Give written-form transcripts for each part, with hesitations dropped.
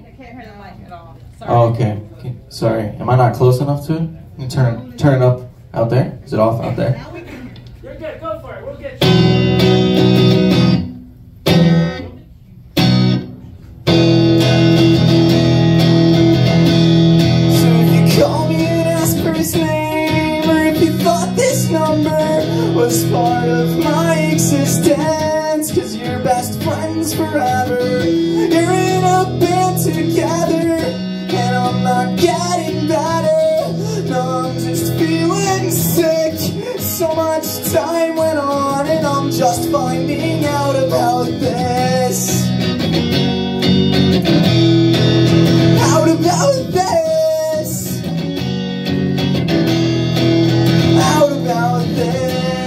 can't hear the mic at all. Sorry. Oh, okay. Sorry. Am I not close enough to it? You turn it up out there? Is it off out there? You're good. Go for it. We'll get you. So if you call me and ask for his name, or if you thought this number was part of my existence, 'cause you're best friends forever, you're in a band together, and I'm not getting better. No, I'm just feeling sick. So much time went on, and I'm just finding out about this. Out about this. Out about this.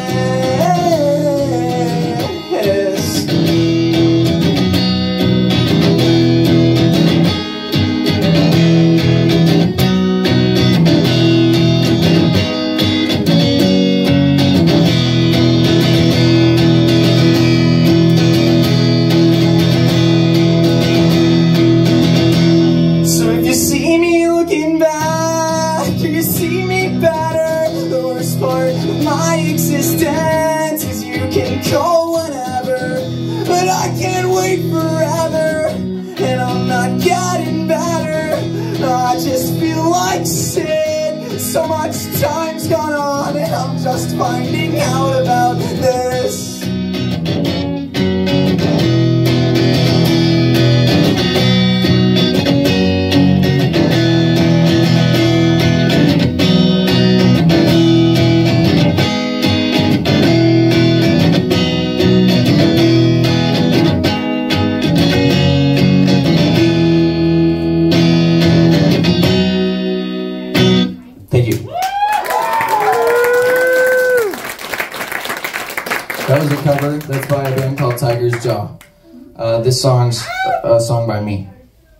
Call whenever, but I can't wait forever, and I'm not getting better. I just feel like shit. So much time's gone on, and I'm just finding out about this. Thank you. That was a cover. That's by a band called Tiger's Jaw. This song's a song by me.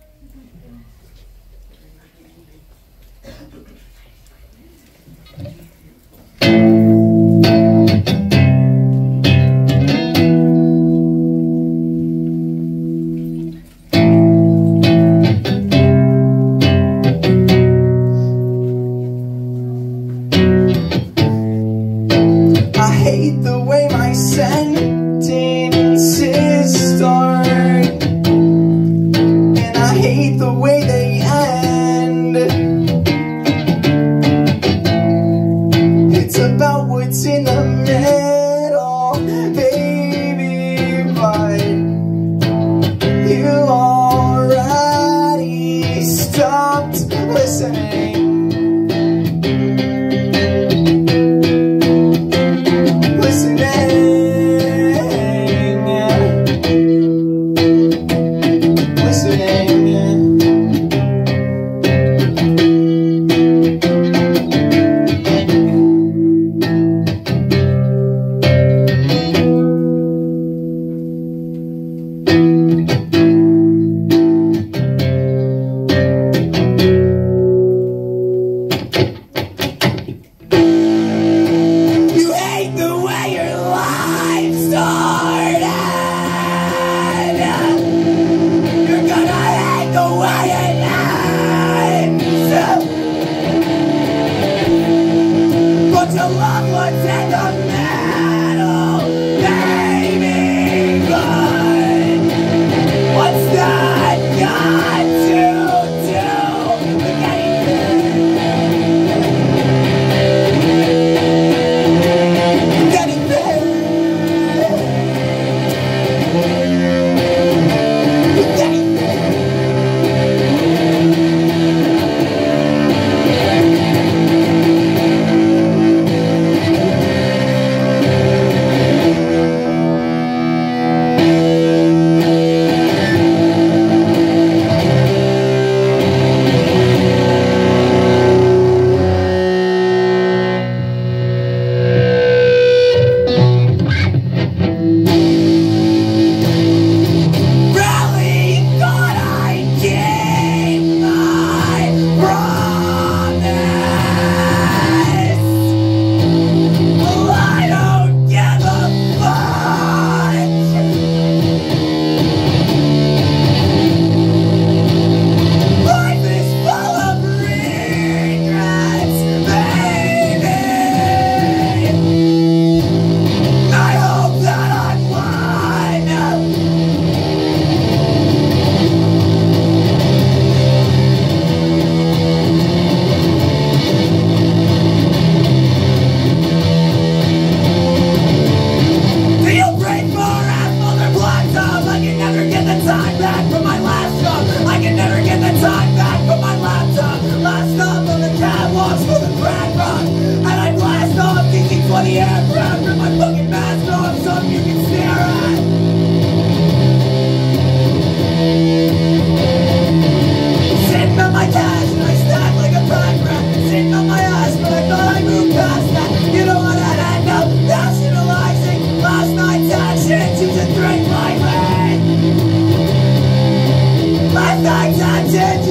I hate the way my sentences start.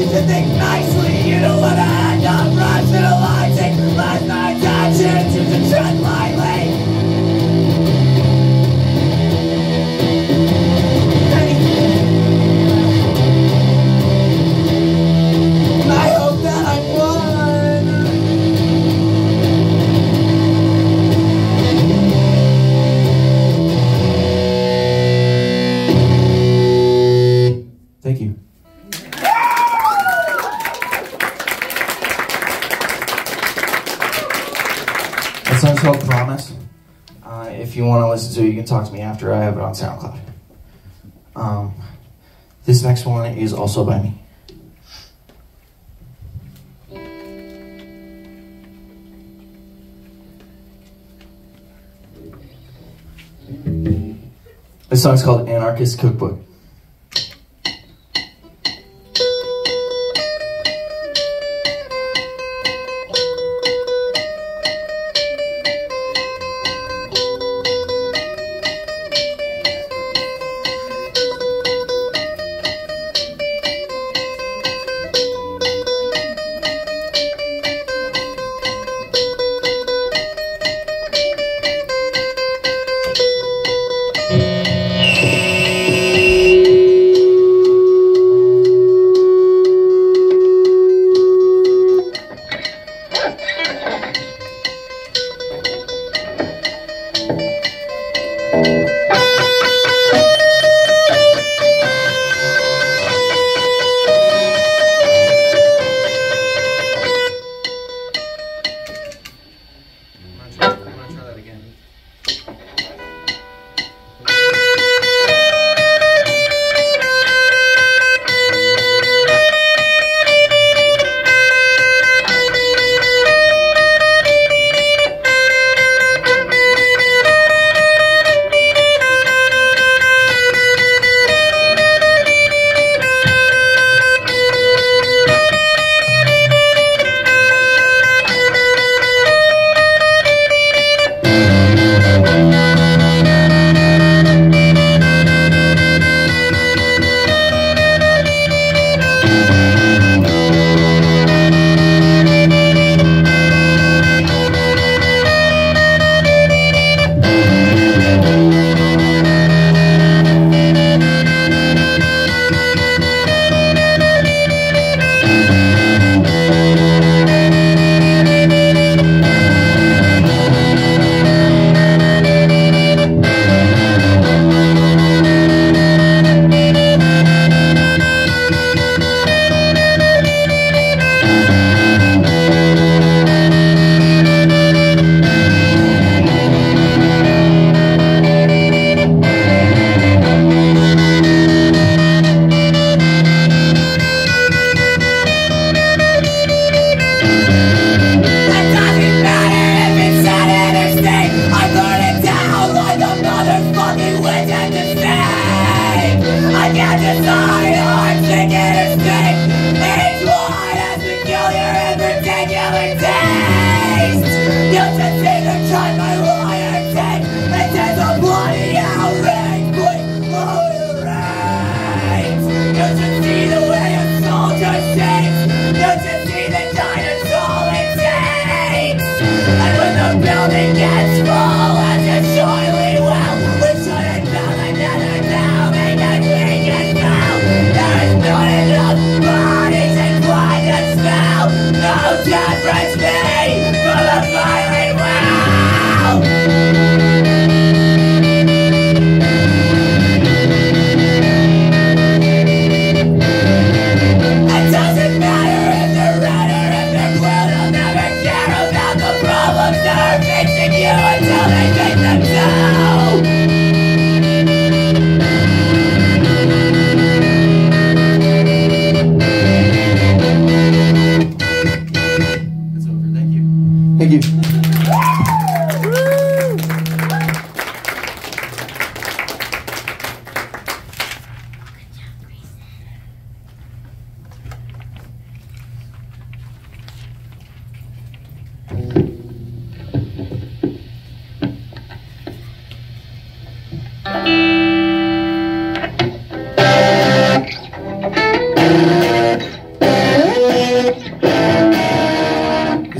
to think nicely. You don't wanna end up rationalizing last night's actions. You should tread lightly. I hope that I won. Thank you. That song's called Promise. If you want to listen to it, you can talk to me after. I have it on SoundCloud. This next one is also by me. This song's called Anarchist Cookbook.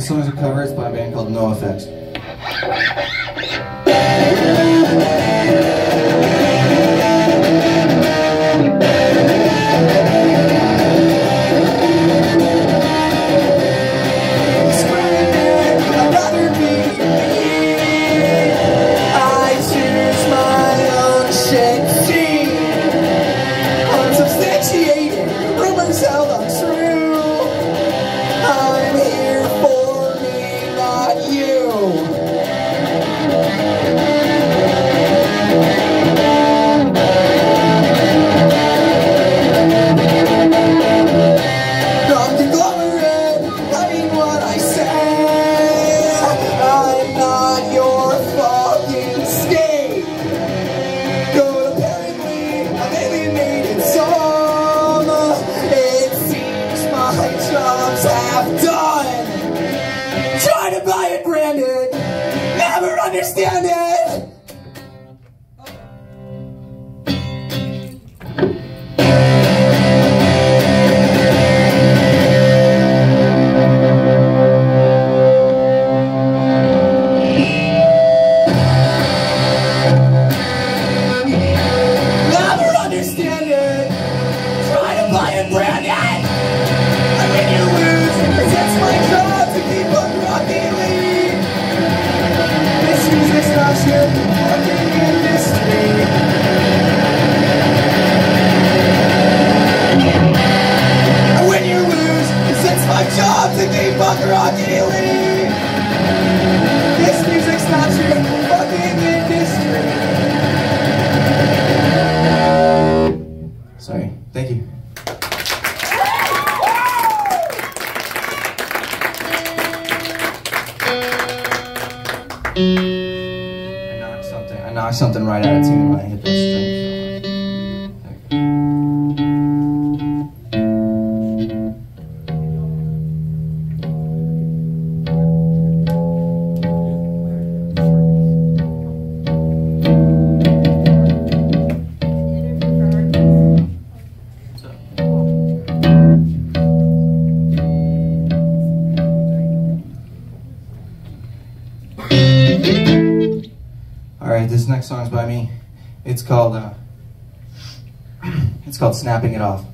Next song is a cover. It's by a band called No Effects. Understand it! Never understand it! Try to buy it branded! And when you lose, 'cause it's my job to keep on rocking lead. Music's not your fucking industry. And when you lose, 'cause it's my job to keep on rocking lead. This music's not your fucking industry. Sorry, thank you. I knocked something right out of tune when I hit those strings. Alright, this next song's by me. It's called Snapping It Off.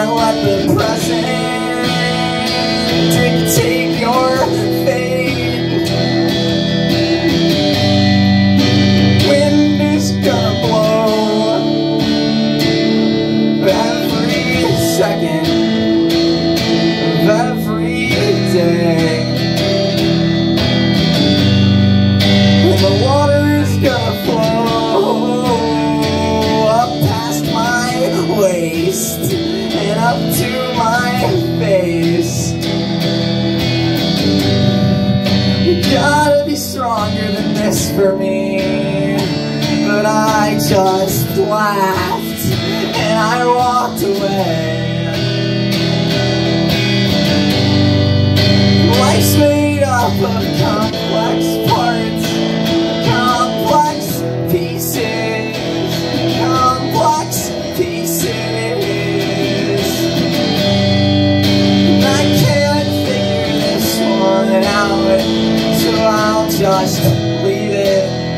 not let the present dictate your fate. Wind is gonna blow every second of every day. And the water is gonna flow up past my waist and up to my face. You gotta be stronger than this for me. But I just laughed and I walked away. Life's made up of complex parts, complex pieces, complex pieces. And I can't figure this one out, so I'll just leave it.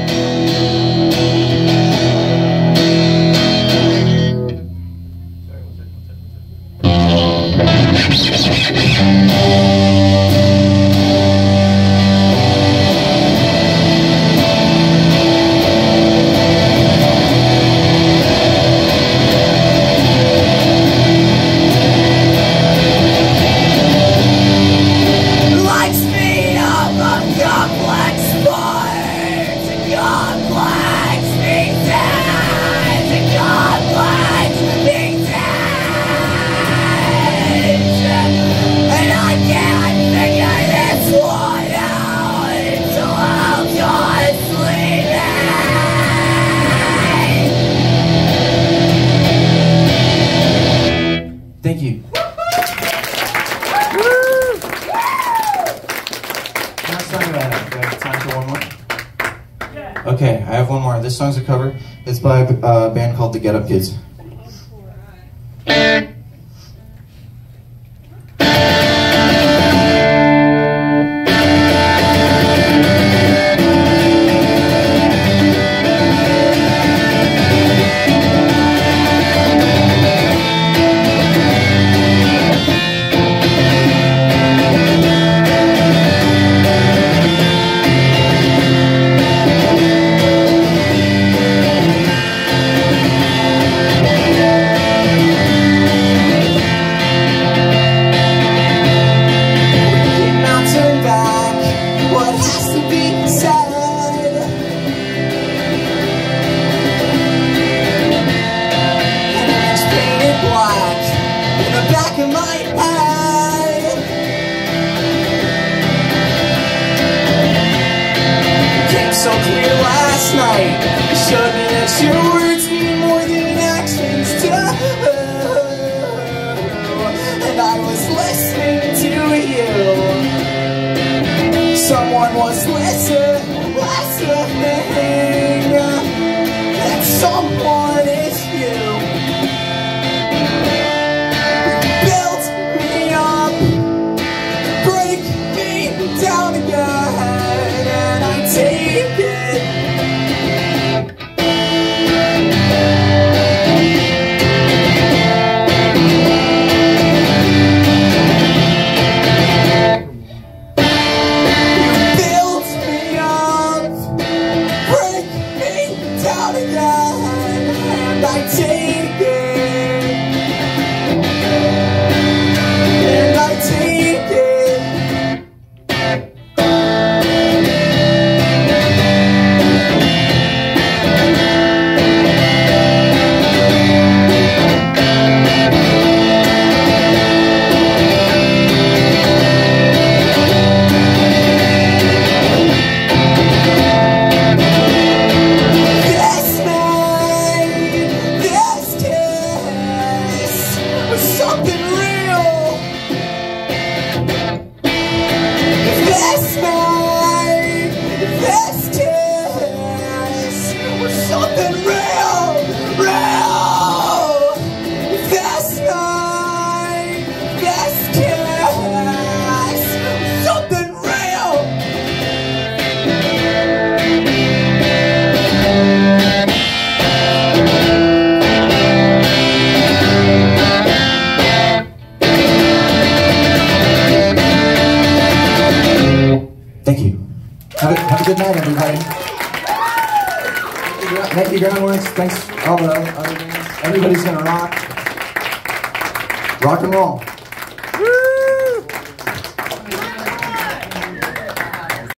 Thank you. How much time do I have? Do I have time for one more? Yeah. Okay, I have one more. This song's a cover. It's by a band called the Get Up Kids. So clear last night, showed me that your words mean more than actions do. And I was listening to you. Someone was listening. That someone is you. Build me up, break me down again, and I take it. This Thank you, Groundworks. Thanks all the other bands. Everybody's gonna rock. Rock and roll.